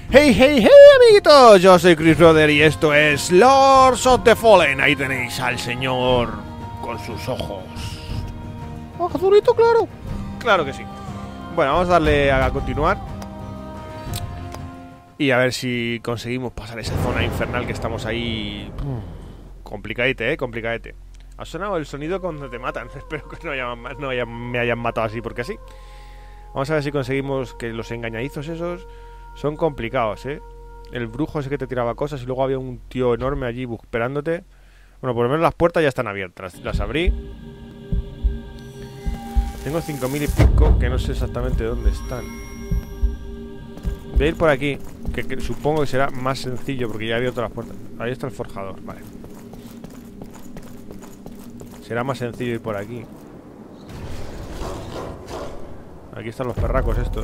Hey, hey, hey, amiguitos, yo soy Chris Brother y esto es Lords of the Fallen. Ahí tenéis al señor con sus ojos. ¡Oh, azulito, claro! Claro que sí. Bueno, vamos a darle a continuar y a ver si conseguimos pasar esa zona infernal que estamos ahí. Complicadete, complicadete. Ha sonado el sonido cuando te matan. Espero que me hayan matado así porque así. Vamos a ver si conseguimos que los engañadizos esos son complicados, El brujo ese que te tiraba cosas y luego había un tío enorme allí esperándote. Bueno, por lo menos las puertas ya están abiertas. Las abrí. Tengo 5000 y pico que no sé exactamente dónde están. Voy a ir por aquí, que supongo que será más sencillo porque ya he abierto las puertas. Ahí está el forjador, vale. Será más sencillo ir por aquí. Aquí están los perracos estos.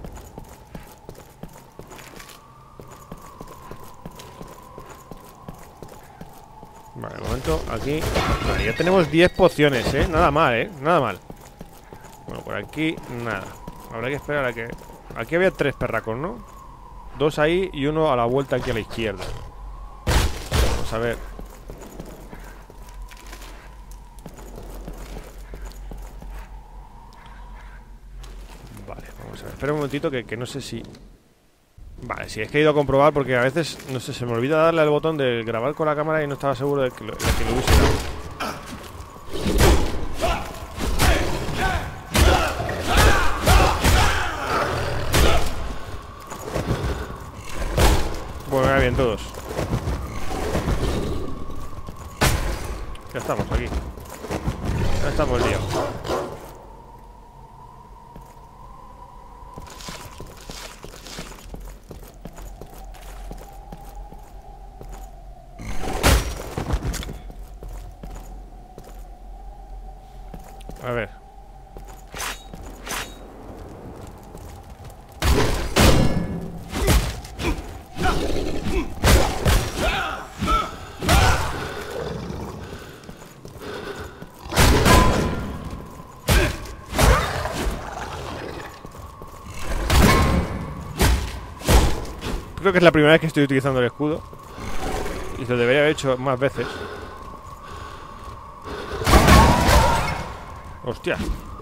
Vale, de momento aquí. Vale, ya tenemos 10 pociones, nada mal, nada mal. Bueno, por aquí nada. Habrá que esperar a que... Aquí había 3 perracos, ¿no? 2 ahí y uno a la vuelta aquí a la izquierda. Vamos a ver. Vale, vamos a ver. Espera un momentito que no sé si... Vale, sí, es que he ido a comprobar porque a veces, no sé, se me olvida darle al botón de grabar con la cámara y no estaba seguro de que lo hubiese dado. Bueno, me va bien todos. Ya estamos aquí. Ya estamos liados. A ver. Creo que es la primera vez que estoy utilizando el escudo. Y lo debería haber hecho más veces. Hostia.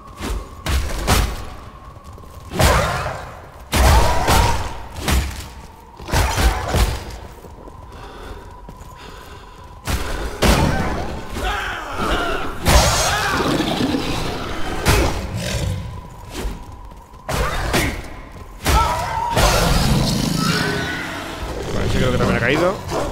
Vale, sí creo que también ha caído.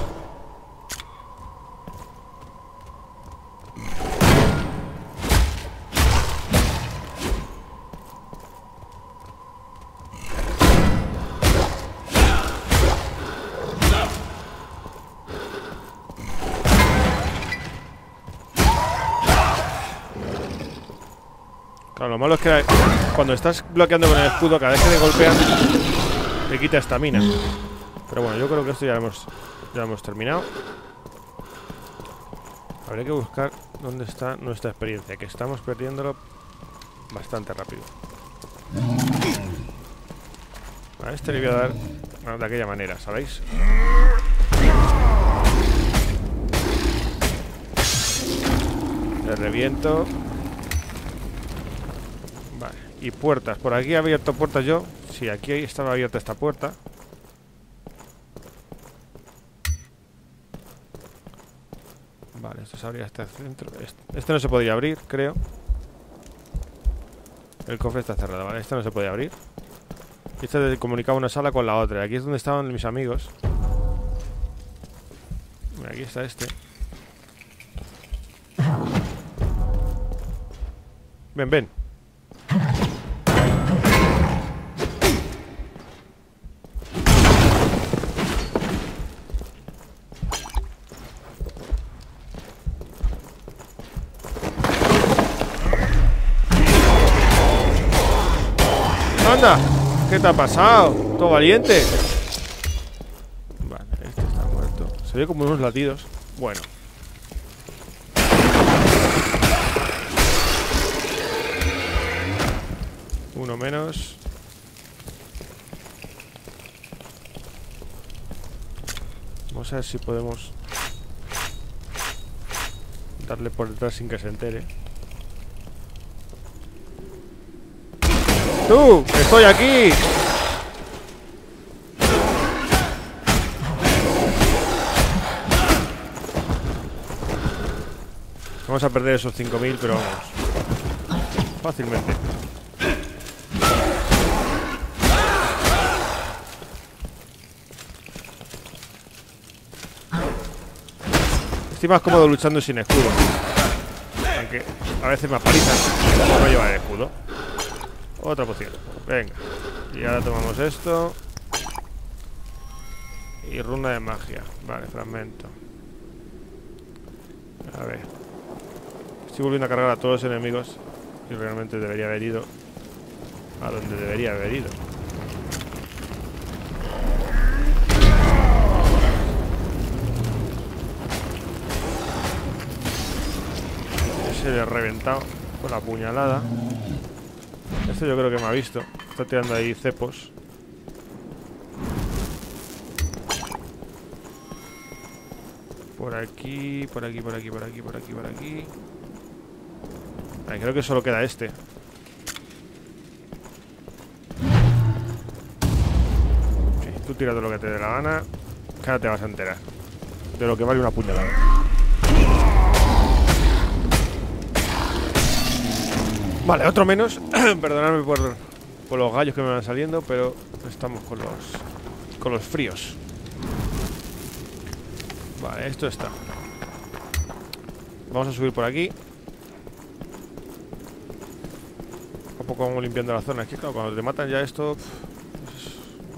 Claro, lo malo es que cuando estás bloqueando con el escudo, cada vez que te golpean, te quita estamina. Pero bueno, yo creo que esto ya lo hemos terminado. Habría que buscar dónde está nuestra experiencia, que estamos perdiéndolo bastante rápido. A este le voy a dar de aquella manera, ¿sabéis? Le reviento. Vale, y puertas. Por aquí he abierto puertas yo. Sí, aquí estaba abierta esta puerta. Vale, esto se abría hasta el centro. Este no se podía abrir, creo. El cofre está cerrado, vale, este no se puede abrir. Este comunicaba una sala con la otra. Aquí es donde estaban mis amigos. Aquí está este. Ven, ven. ¡Anda! ¿Qué te ha pasado? ¿Todo valiente? Vale, este está muerto. Se ve como unos latidos. Bueno. Uno menos. Vamos a ver si podemos darle por detrás sin que se entere. ¡Tú! ¡Estoy aquí! Vamos a perder esos 5000, pero vamos. Fácilmente. Estoy más cómodo luchando sin escudo. Aunque a veces me apalizan por no llevar el escudo. Otra poción. Venga. Y ahora tomamos esto. Y runa de magia. Vale, fragmento. A ver. Estoy volviendo a cargar a todos los enemigos. Y realmente debería haber ido a donde debería haber ido. Ese le he reventado con la puñalada. Este yo creo que me ha visto. Está tirando ahí cepos. Por aquí, por aquí, por aquí, por aquí, por aquí, por aquí. Ay, creo que solo queda este. Sí, tú tira todo lo que te dé la gana. Que ahora te vas a enterar de lo que vale una puñalada. Vale, otro menos. Perdonadme por los gallos que me van saliendo, pero estamos con los fríos. Vale, esto está. Vamos a subir por aquí. A poco vamos limpiando la zona. Es que claro, cuando te matan ya esto es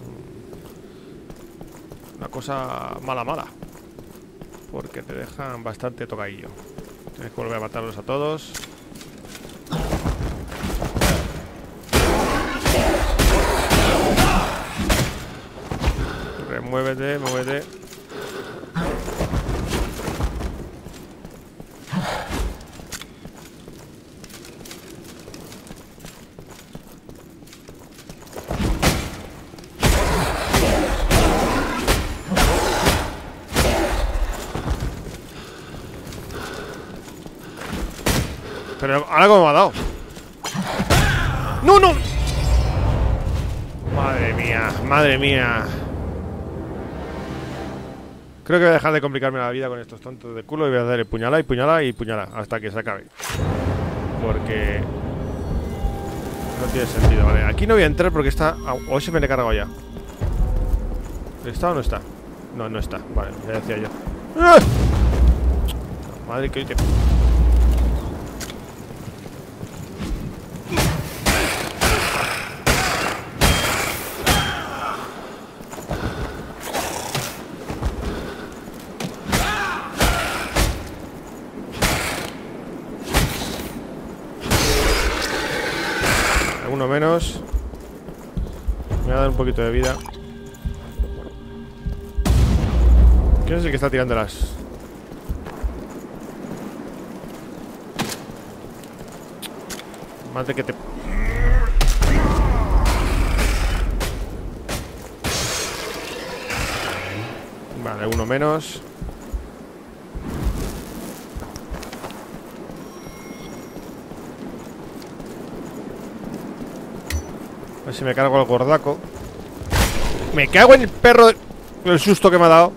una cosa mala. Porque te dejan bastante tocadillo. Tienes que volver a matarlos a todos. Muévete, muévete. Pero ahora cómo me ha dado. ¡No, no! Madre mía, madre mía. Creo que voy a dejar de complicarme la vida con estos tontos de culo y voy a darle puñalada y puñalada y puñalada hasta que se acabe. Porque no tiene sentido, vale. Aquí no voy a entrar porque está... O se me le he cargado ya. ¿Está o no está? No, no está. Vale, ya decía yo. ¡Ah! Madre que hoy te... Uno menos. Me voy a dar un poquito de vida. ¿Quién es el que está tirando las? Más de que te... Vale, uno menos. A ver si me cargo al gordaco. Me cago en el perro. El susto que me ha dado.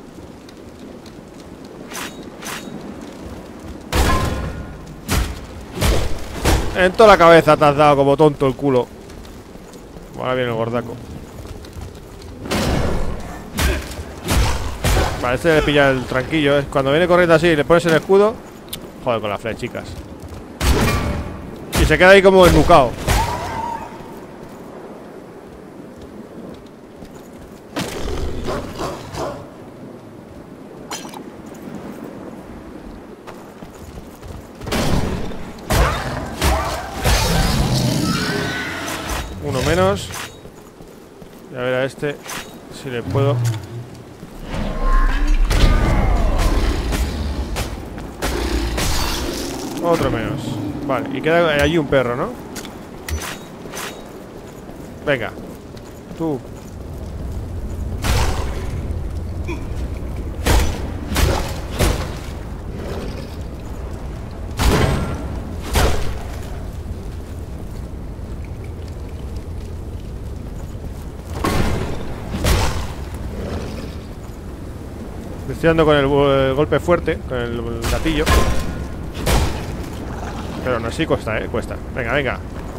En toda la cabeza te has dado como tonto el culo. Ahora viene el gordaco. Vale, este le pilla el tranquillo, ¿eh? Cuando viene corriendo así y le pones el escudo. Joder con las flechicas. Y se queda ahí como ennucado. Uno menos. Y a ver a este si le puedo. Otro menos. Vale, y queda allí un perro, ¿no? Venga. Tú. Estoy dando con el golpe fuerte, con el gatillo. Pero aún así cuesta, cuesta. Venga, venga.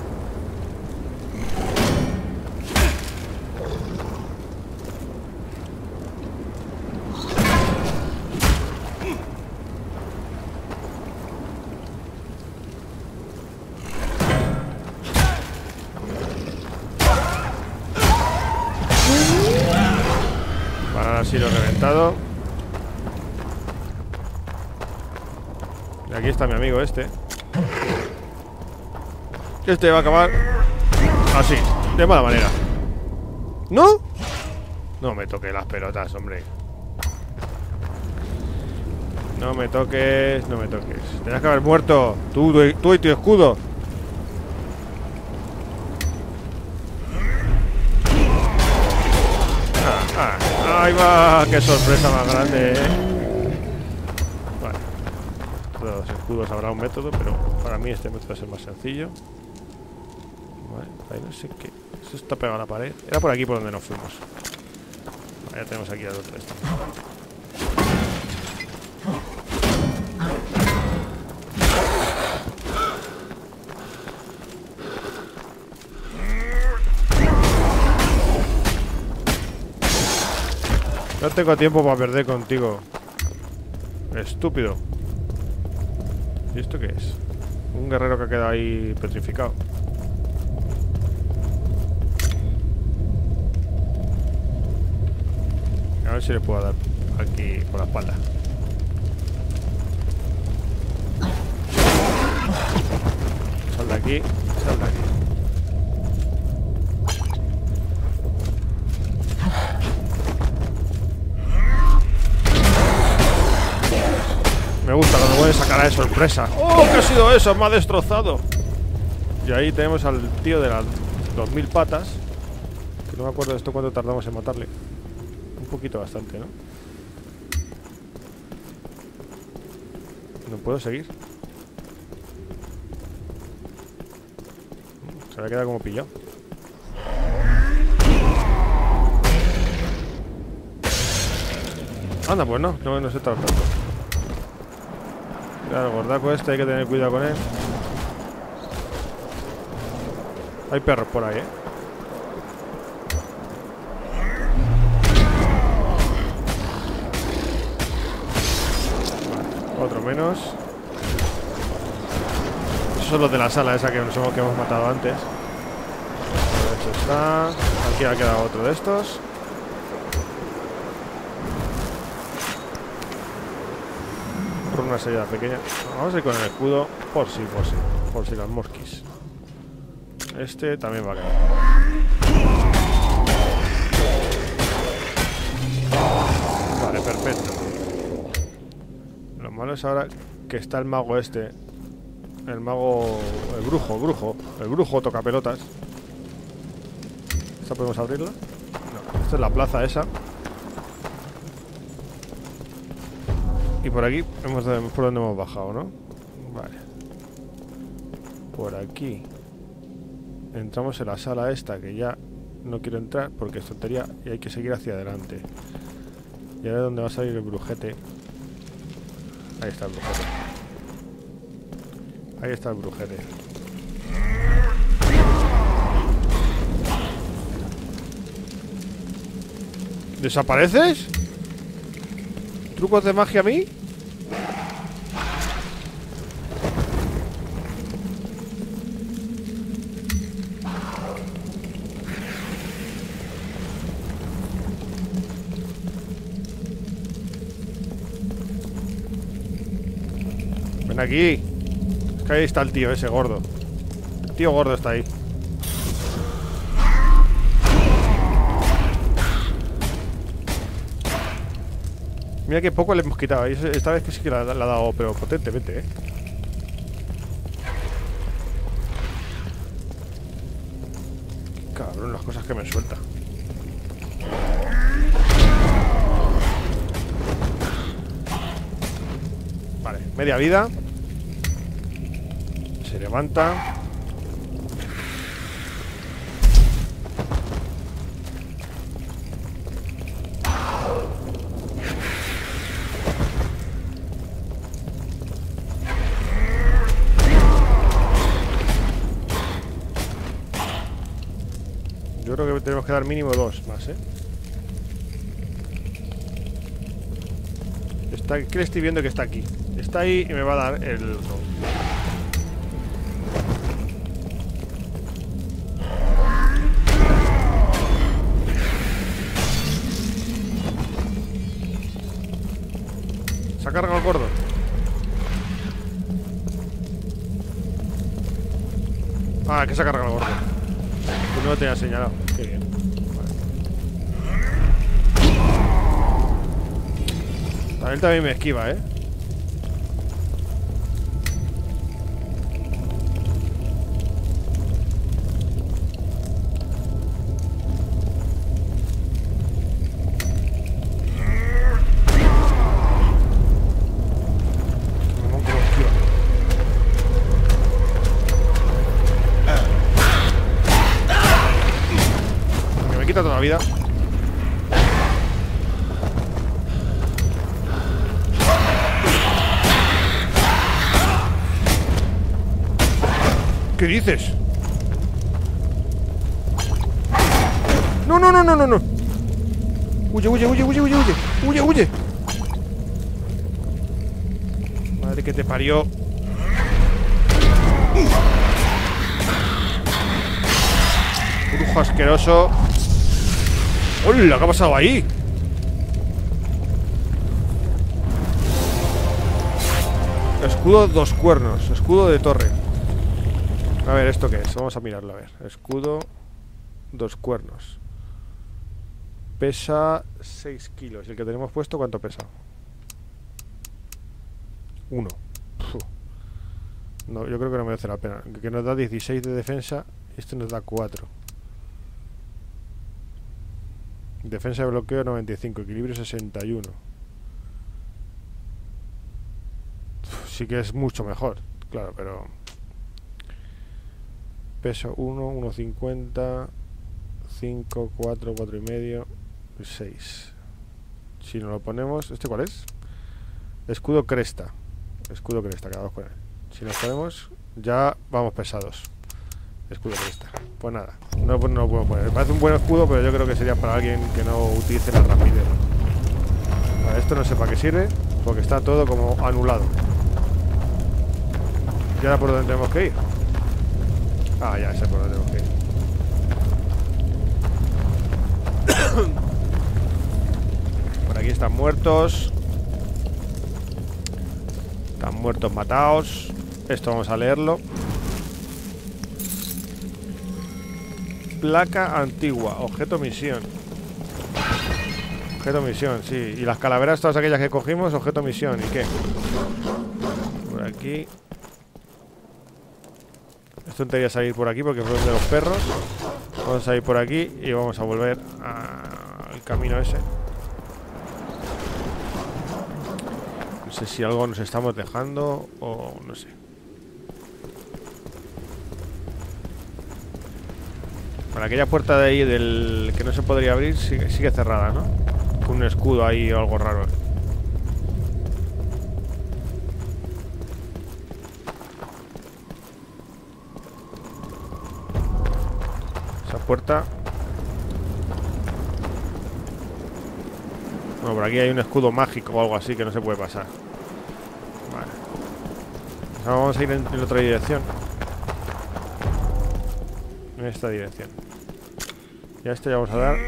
Ahora sí lo he reventado. Y aquí está mi amigo este. Este va a acabar así, de mala manera. ¿No? No me toques las pelotas, hombre. No me toques, no me toques. Tenías que haber muerto. Tú y tu escudo. Ahí va, qué sorpresa más grande, Vale. Los escudos habrá un método, pero para mí este método es el más sencillo. Vale, ahí no sé qué. Eso está pegado a la pared. Era por aquí por donde nos fuimos. Vale, ya tenemos aquí al otro este. No tengo tiempo para perder contigo. Estúpido. ¿Y esto qué es? Un guerrero que ha quedado ahí petrificado. A ver si le puedo dar aquí por la espalda. Sal de aquí, sal de aquí. Me gusta cuando pones esa cara de sorpresa. ¡Oh, qué ha sido eso! Me ha destrozado. Y ahí tenemos al tío de las 2000 patas. Que no me acuerdo de esto cuánto tardamos en matarle. Un poquito bastante, ¿no? No puedo seguir. Se me ha quedado como pillado. Anda, pues no se trata tanto. Claro, el gordaco este hay que tener cuidado con él. Hay perros por ahí, Vale, otro menos. Esos son los de la sala esa que hemos matado antes. Eso está. Aquí ha quedado otro de estos. Una salida pequeña. Vamos a ir con el escudo por si las mosquis. Este también va a caer. Vale, perfecto. Lo malo es ahora que está el mago este. El mago... El brujo toca pelotas. ¿Esta podemos abrirla? No, esta es la plaza esa. Y por aquí por donde hemos bajado, ¿no? Vale. Por aquí entramos en la sala esta, que ya no quiero entrar porque es tontería y hay que seguir hacia adelante. Y ahora es donde va a salir el brujete. Ahí está el brujete. Ahí está el brujete. ¿Desapareces? ¿Trucos de magia a mí? Ven aquí. Es que ahí está el tío ese gordo. El tío gordo está ahí. Mira que poco le hemos quitado. Esta vez que sí que la ha dado, pero potentemente, Cabrón, las cosas que me suelta. Vale, media vida. Se levanta. creo que tenemos que dar mínimo 2 más, ¿eh? ¿Qué le estoy viendo que está aquí? Está ahí y me va a dar el... Se ha cargado el gordo. Ah, que se ha cargado el gordo. Pues no lo tenía señalado. Qué bien. Vale. Él también me esquiva, ¿eh? Toda la vida. ¿Qué dices? No, no, no, no, no, no. Huye, huye, huye, huye, huye, huye. Huye, huye. Madre que te parió. Brujo asqueroso. ¡Hola! ¿Qué ha pasado ahí? Escudo 2 cuernos. Escudo de torre. A ver, ¿esto qué es? Vamos a mirarlo, a ver. Escudo 2 cuernos. Pesa 6 kilos. ¿Y el que tenemos puesto cuánto pesa? 1. No, yo creo que no merece la pena. Que nos da 16 de defensa. Este nos da 4. Defensa de bloqueo 95, equilibrio 61. Sí que es mucho mejor, claro, pero... Peso 1, 1,50, 5, 4, 4 y medio, 6. Si nos lo ponemos... ¿Este cuál es? Escudo cresta. Escudo cresta, quedamos con él. Si nos ponemos, ya vamos pesados. Escudo cresta. Pues nada, no lo puedo poner. Me parece un buen escudo, pero yo creo que sería para alguien que no utilice la rapidez. Vale, esto no sé para qué sirve, porque está todo como anulado. ¿Y ahora por dónde tenemos que ir? Ah, ya sé por dónde tenemos que ir. Por aquí están muertos. Están muertos matados. Esto vamos a leerlo. Placa antigua, objeto misión. Objeto misión, sí. Y las calaveras, todas aquellas que cogimos, objeto misión. ¿Y qué? Por aquí. Esto debería salir por aquí porque fue de los perros. Vamos a ir por aquí y vamos a volver al camino ese. No sé si algo nos estamos dejando o no sé. Bueno, aquella puerta de ahí del que no se podría abrir sigue cerrada, ¿no? Con un escudo ahí o algo raro. Esa puerta. Bueno, por aquí hay un escudo mágico o algo así que no se puede pasar. Vale. Ahora vamos a ir en otra dirección. En esta dirección. Y a esto ya vamos a dar.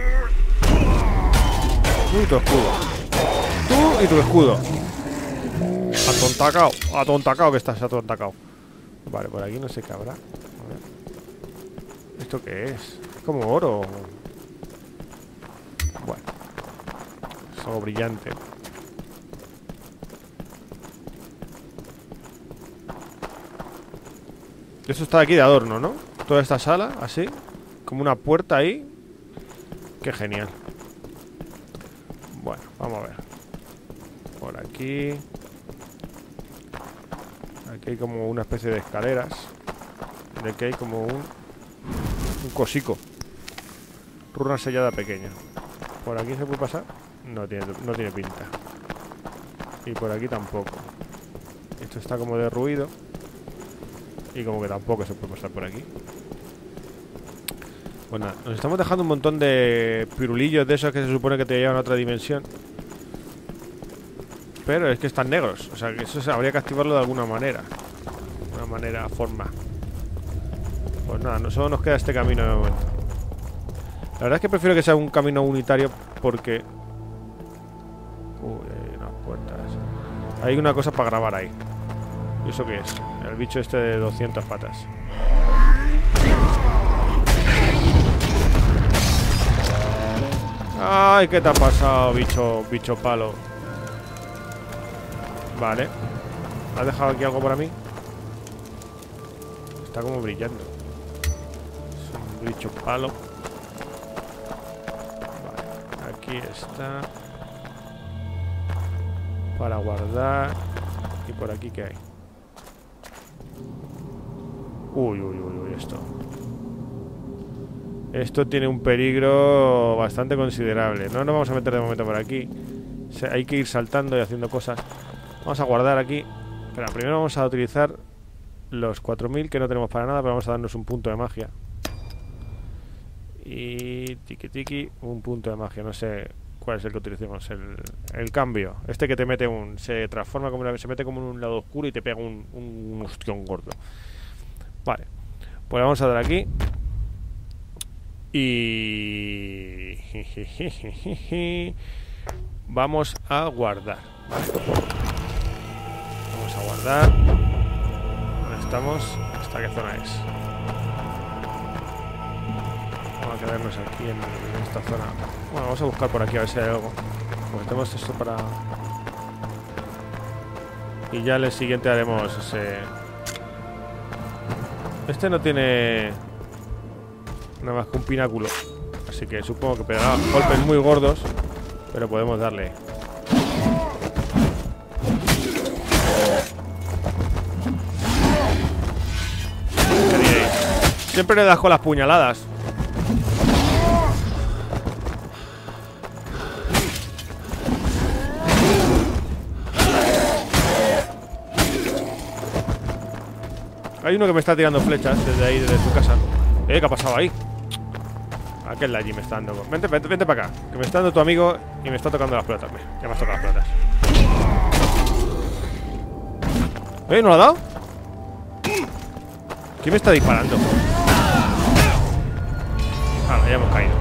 Tú y tu escudo. Tú y tu escudo. Atontacao. Atontacao que estás, atontacao. Vale, por aquí no sé qué habrá. A ver. ¿Esto qué es? Es como oro. Bueno. Es algo brillante. Eso está aquí de adorno, ¿no? Toda esta sala, así. Como una puerta ahí. Qué genial. Bueno, vamos a ver. Por aquí. Aquí hay como una especie de escaleras. De que hay como un cosico. Runa sellada pequeña. ¿Por aquí se puede pasar? No tiene pinta. Y por aquí tampoco. Esto está como derruido. Y como que tampoco se puede pasar por aquí. Pues nada, nos estamos dejando un montón de pirulillos de esos que se supone que te llevan a otra dimensión. Pero es que están negros. O sea, que eso habría que activarlo de alguna manera. De una manera, forma. Pues nada, solo nos queda este camino de momento. La verdad es que prefiero que sea un camino unitario porque... Uy, hay unas puertas. Hay una cosa para grabar ahí. ¿Y eso qué es? El bicho este de 200 patas. Ay, ¿qué te ha pasado, bicho palo? Vale. ¿Has dejado aquí algo para mí? Está como brillando. Es un bicho palo. Vale. Aquí está. Para guardar. ¿Y por aquí qué hay? Uy, esto. Esto tiene un peligro bastante considerable. No nos vamos a meter de momento por aquí. Hay que ir saltando y haciendo cosas. Vamos a guardar aquí. Espera, primero vamos a utilizar los 4000 que no tenemos para nada, pero vamos a darnos un punto de magia. Y tiki, un punto de magia. No sé cuál es el que utilicemos. El cambio. Este que te mete se transforma como se mete como en un lado oscuro y te pega un ostión gordo. Vale. Pues vamos a dar aquí. Y... vamos a guardar. Vale. Vamos a guardar. ¿Dónde estamos? ¿Hasta qué zona es? Vamos a quedarnos aquí en esta zona. Bueno, vamos a buscar por aquí a ver si hay algo. Pues tenemos esto para... Y ya en el siguiente haremos ese... Este no tiene... nada más que un pináculo. Así que supongo que pegará golpes muy gordos. Pero podemos darle. ¿Qué diréis? Siempre le das con las puñaladas. Hay uno que me está tirando flechas desde ahí, desde su casa. ¿Qué ha pasado ahí? Aquel de allí me está dando. Vente para acá. Que me está dando tu amigo y me está tocando las pelotas. Ya me has tocado las pelotas. ¿No lo ha dado? ¿Quién me está disparando? Ah, ya hemos caído.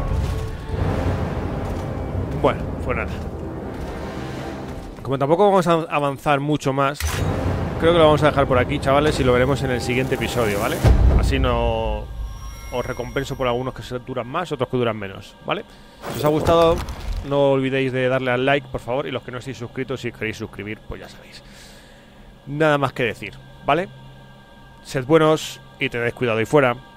Bueno, pues nada. Como tampoco vamos a avanzar mucho más, creo que lo vamos a dejar por aquí, chavales, y lo veremos en el siguiente episodio, ¿vale? Así no... os recompenso por algunos que se duran más, otros que duran menos, ¿vale? Si os ha gustado, no olvidéis de darle al like, por favor. Y los que no estéis suscritos, si queréis suscribir, pues ya sabéis. Nada más que decir, ¿vale? Sed buenos y tened cuidado ahí fuera.